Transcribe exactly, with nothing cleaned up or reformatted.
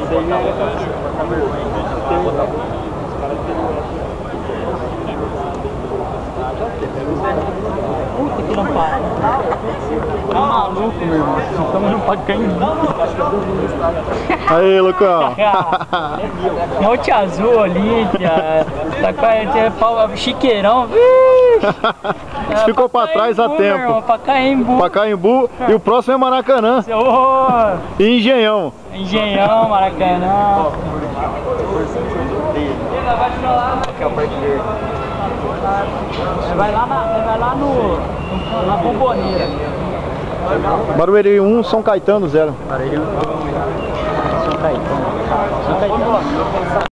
Puta que lampada. Tá maluco, meu irmão. Estamos no Pacaembu. Aí, Lucão. Monte Azul, Olímpia. Tá com Chiqueirão. Isso ficou pra trás há tempo. Pacaembu. Pacaembu. E o próximo é Maracanã. Oh. E Engenhão. Engenhão, Maracanã. Vai lá, na, vai lá no, na Bomboneira. Barueri um, São Caetano zero. Barueri um, São Caetano. São Caetano.